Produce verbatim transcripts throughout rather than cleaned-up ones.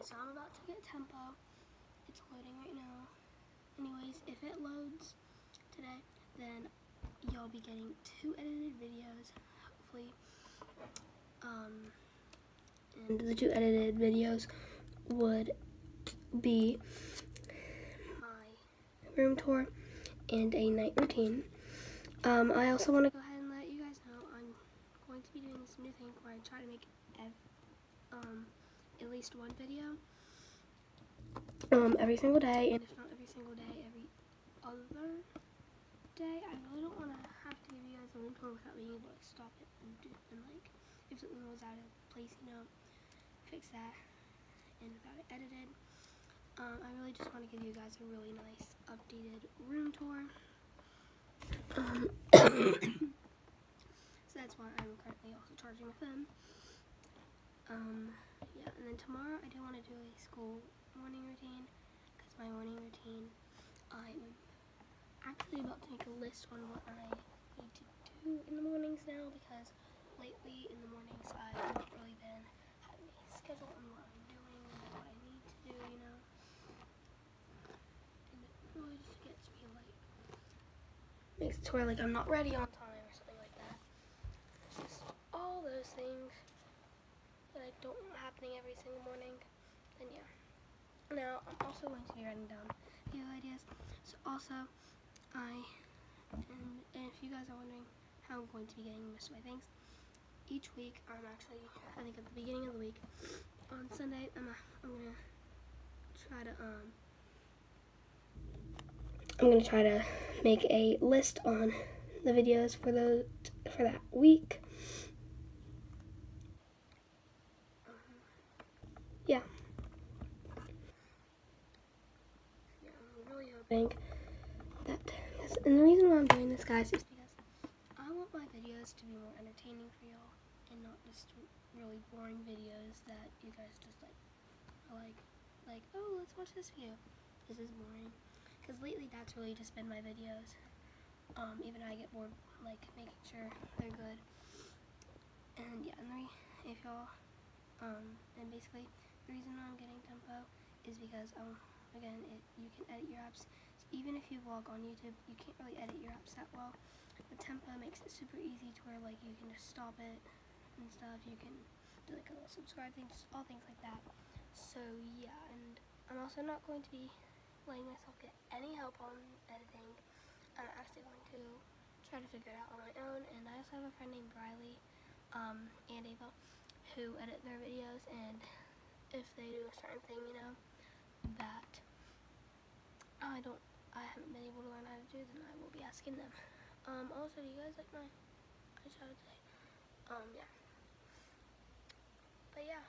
guys, so I'm about to get Tempo. It's loading right now. Anyways, if it loads today, then you'll be getting two edited videos, hopefully. Um, and the two edited videos would be my room tour and a night routine. Um, I also want to go ahead and let you guys know I'm going to be doing this new thing where I try to make ev um, at least one video um, every single day, and if not every single day, every other day. I really don't want to have to give you guys a room tour without being able to like, stop it and do and like if something was out of place, you know, fix that, and without it edited. Um, I really just want to give you guys a really nice updated room tour. Um, so that's why I'm currently also charging my phone. Um, yeah, and then tomorrow I do want to do a school morning routine, because my morning routine, I'm actually about to make a list on what I need to do in the mornings now, because lately in the mornings I've not really been having a schedule on what I'm doing and what I need to do, you know. And it really just gets me like, makes it to where like I'm not ready on time or something like that. Just all those things that I don't want happening every single morning. And yeah. Now I'm also going to be writing down video ideas. So also I and, and if you guys are wondering how I'm going to be getting most of my things, each week I'm actually I think at the beginning of the week on Sunday I'm a, I'm gonna try to um I'm gonna try to make a list on the videos for those for that week. Yeah. Yeah, I'm really hoping that, and the reason why I'm doing this, guys, is because I want my videos to be more entertaining for y'all and not just really boring videos that you guys just like are like, like, oh, let's watch this video. This is boring. Because lately that's really just been my videos. Um, even I get bored, like, making sure they're good. And yeah, and the re if y'all, um, and basically, the reason I'm getting Tempo is because, um, again, it, you can edit your apps. So even if you vlog on YouTube, you can't really edit your apps that well. But Tempo makes it super easy to where, like, you can just stop it and stuff. You can do, like, a little subscribe thing, just all things like that. So, yeah, and I'm also not going to be letting myself get any help on editing. I'm actually going to try to figure it out on my own, and I also have a friend named Riley um, and Ava who edit their videos, and if they do a certain thing, you know, that I don't, I haven't been able to learn how to do, then I will be asking them. Um, also, do you guys like my eyeshadow today? Um, yeah. But yeah.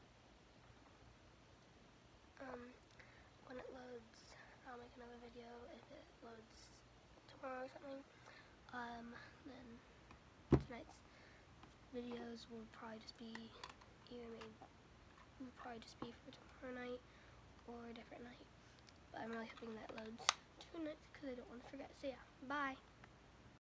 Um, when it loads, I'll make another video. If it loads tomorrow or something, um, then tonight's videos will probably just be either made, will probably just be for tomorrow night or a different night. But I'm really hoping that loads two nights because I don't want to forget. So yeah, bye.